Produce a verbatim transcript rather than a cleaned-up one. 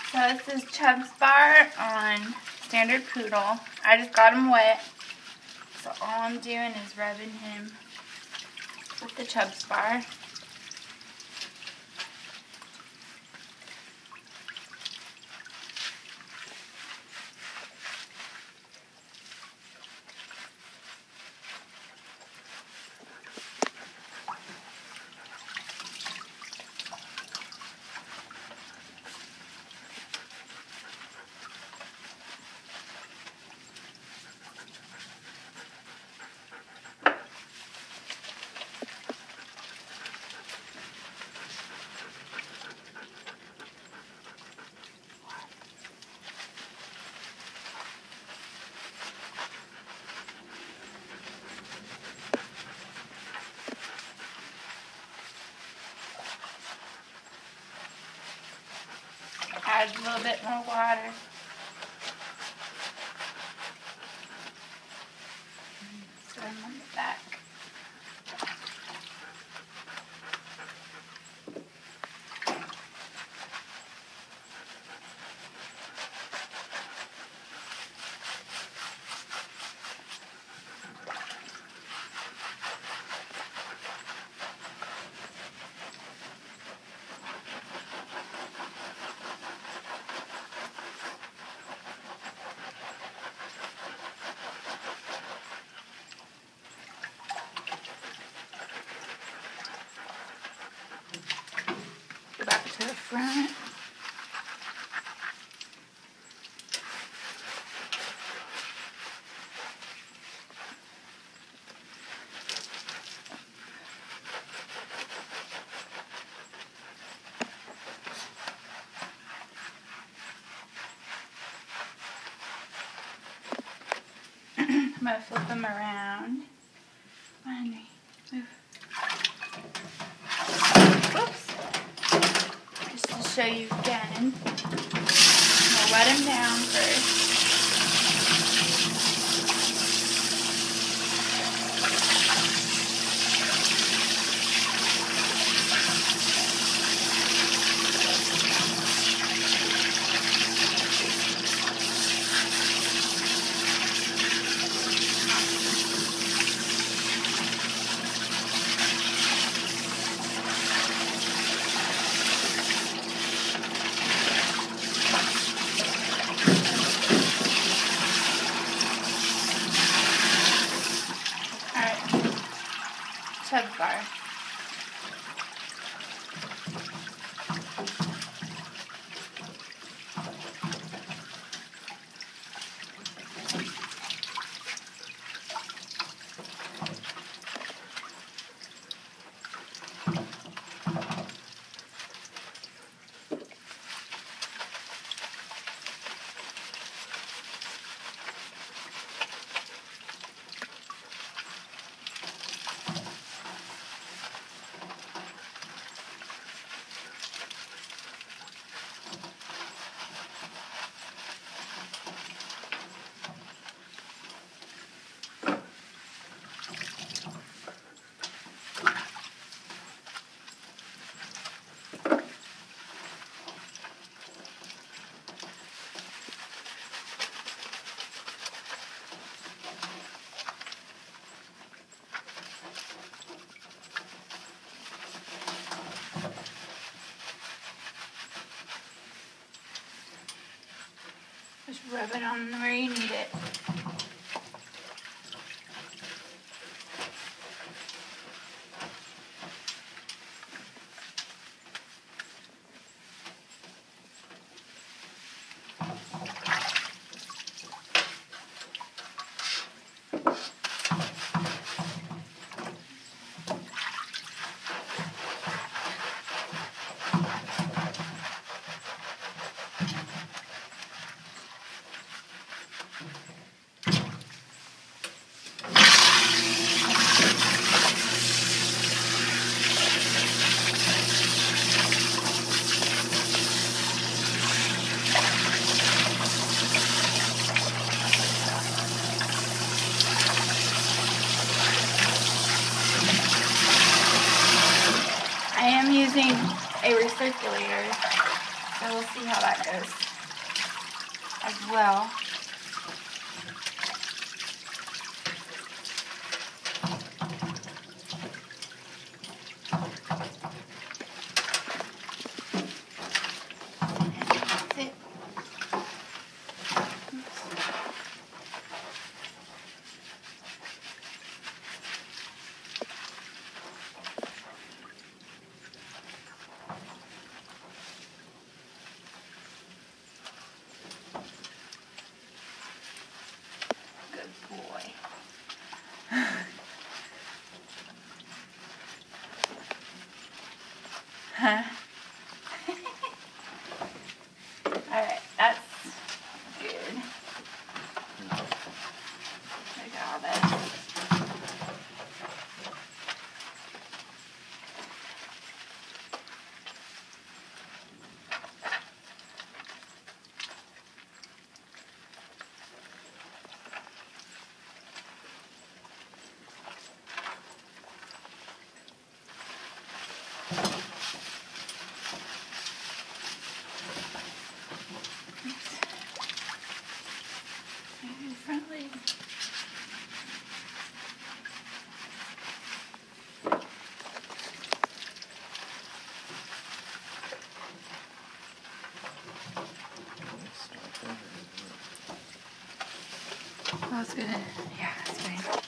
So this is Chubbs bar on standard Poodle. I just got him wet. So all I'm doing is rubbing him with the Chubbs bar. Add a little bit more water. Put him on the back. Back to the front. I'm gonna flip them around. Come on, Henry. Move. Whoops. To show you again, I'll wet him down first. Chubbs bar. Just rub it on where you need it. I am using a recirculator, so So we'll see how that goes as well. Huh? Alright, that's good. Look at all this. Front leg. That's good. Yeah, that's good.